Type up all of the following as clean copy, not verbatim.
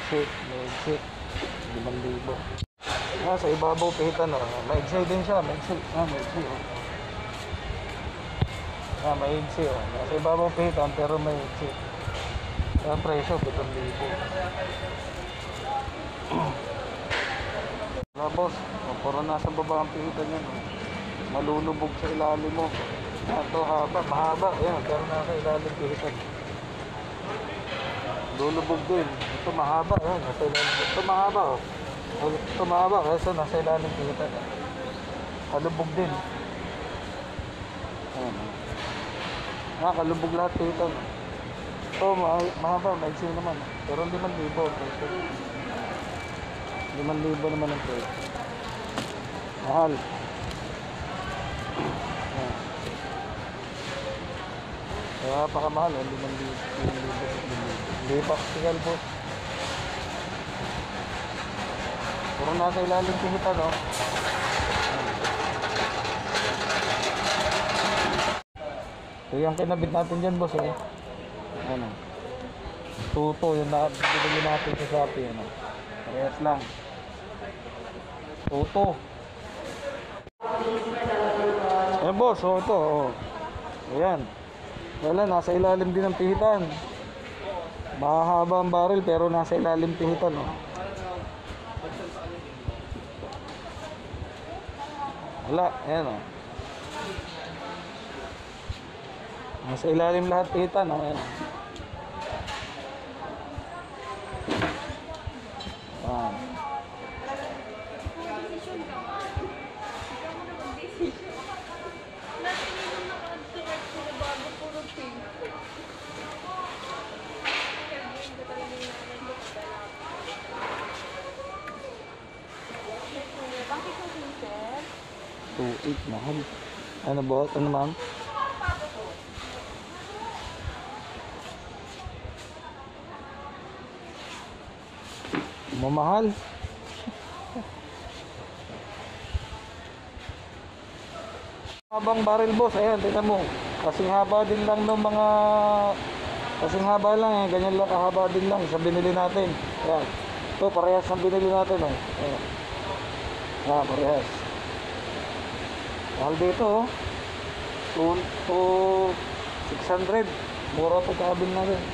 maigsi. 5,000. Sa ibabaw pihitan, maigsi din siya, maigsi. Maigsi, maigsi, Sa ibabaw pihitan, pero maigsi. Ang presyo, 7,000. Boss, puro nasa baba ang pihitan yan. Malulubog sa ilalim mo. Ito mahaba. Ayan, pero nasa ilalim pihitan. Lulubog din. Ito mahaba. Ayan, nasa ilalim. Ito mahaba. Ito mahaba. Kasi nasa ilalim pihitan. Kalubog din. Ayan. Kalubog lahat pihitan. Ito mahaba. Maigsi naman. Pero 5,000. 5,000 naman ang presyo. Mahal. Napakamahal, 5,000. Hindi pa sigal po. Puro nasa ilalim kita, no? Ito yung kinabit natin dyan, boss, Ano? Tuto, yung nakabili natin sa Shopee, Parehas lang. Tuto. Ayan, boss, ito, Ayan. Wala, nasa ilalim din ng pihitan. Mahahaba ang baril pero nasa ilalim pihitan. Wala, ayan nasa ilalim lahat pihitan. Ayan. Mahal. Ano ba? Ano, ma'am? Mamahal. Habang baril, boss. Ayan, tingnan mo. Kasing haba din lang ng mga... Kasing haba lang, ganyan lang kahaba din lang sa binili natin. Ayan. Ito, parehas ng binili natin, Ayan. Parehas. Mahal dito, 600. Mura po kabil na rin.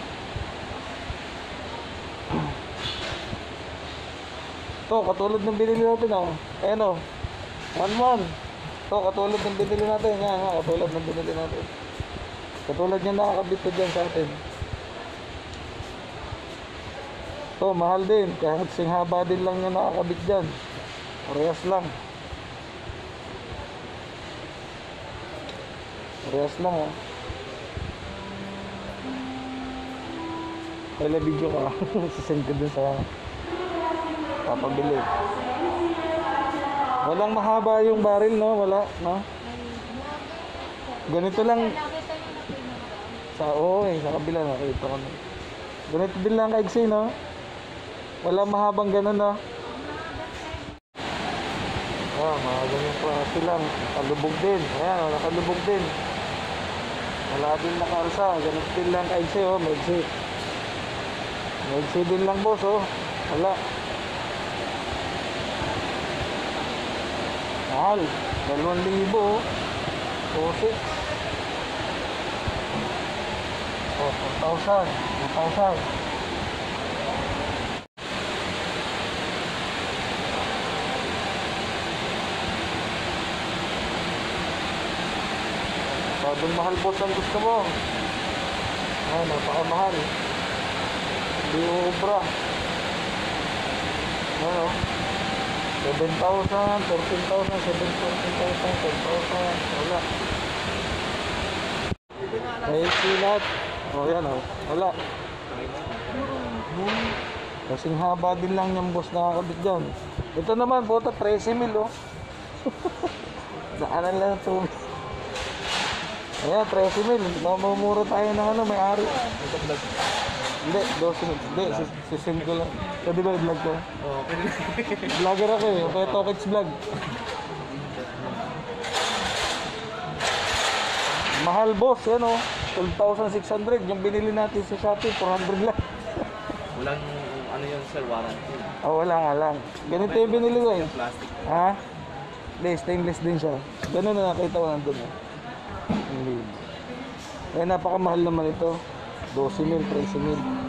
Ito, katulad ng binili natin, Ayan, 1,1. Ito, katulad ng binili natin. Yan, katulad ng binili natin. Katulad niya nakakabit ko dyan sa atin. Ito, mahal din. Kahit sing haba din lang niya nakakabit dyan. Parehas lang. Parehas lang, Kaya video ka. Sasend ko dun sa papabili. Walang mahaba yung baril, no? Wala, no? Ganito lang. Sa kabila nakita ko. Ganito din lang kaigsi, no? Walang mahabang ganun, no? Mga ganyan klase lang. Nakalubog din. Ayan, nakalubog din. Wala din nakalsa. Ganito din lang kaigsi, maigsi. Maigsi din lang, boss, Wala. Mahal. 2,000, 4,000. 4,000. 4,000. Doon mahal, boss, ang gusto mo. Napakamahal. Hindi ubra. 7,000, 14,000, 14,000, 10,000. Wala. May silat. Yan, wala. Kasing haba din lang yung boss nakakabit dyan. Ito naman, 13,000, Daanan lang ito. Ayan, 13,000. Mamumuro tayo ng may-ari. Hindi, 12,000. Hindi, sisend ko lang. Pwede ba i-vlog ko? Oo, pwede. Vlogger ako, kaya Tokits Vlog. Mahal, boss, 12,600. Yung binili natin sa Shopee, 400 lang. Walang Ano yun sir, warranty? Oh, wala nga lang. Ganito yung binili ko eh. Plastic. Ha? Hindi, stainless din siya. Ganun na nakita ko nandun eh. Ang lid. Eh, napakamahal naman ito. 12 mil, 13 mil.